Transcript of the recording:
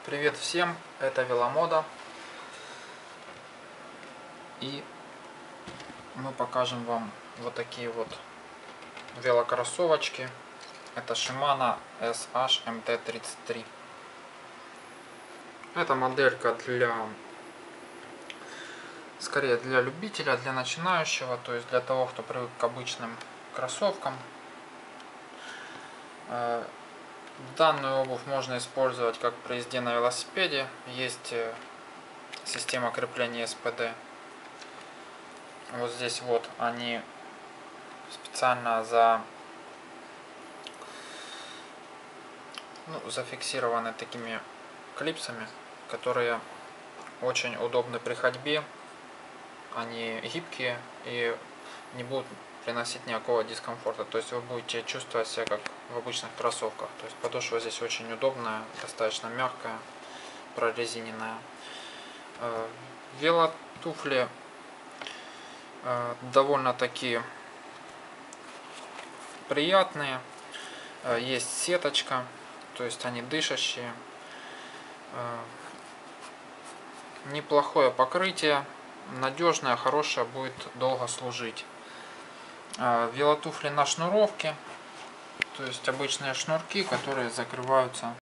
Привет всем, это Веломода, и мы покажем вам вот такие вот велокроссовочки. Это Shimano SH-MT-33. Это моделька скорее для любителя, для начинающего, то есть для того, кто привык к обычным кроссовкам. Данную обувь можно использовать как при езде на велосипеде. Есть система крепления СПД. Вот здесь вот они специально зафиксированы такими клипсами, которые очень удобны при ходьбе. Они гибкие и не будут приносить никакого дискомфорта. То есть вы будете чувствовать себя как в обычных кроссовках. То есть подошва здесь очень удобная, достаточно мягкая, прорезиненная. Велотуфли довольно-таки приятные. Есть сеточка, то есть они дышащие. Неплохое покрытие, надежное, хорошее, будет долго служить. Велотуфли на шнуровке, то есть обычные шнурки, которые закрываются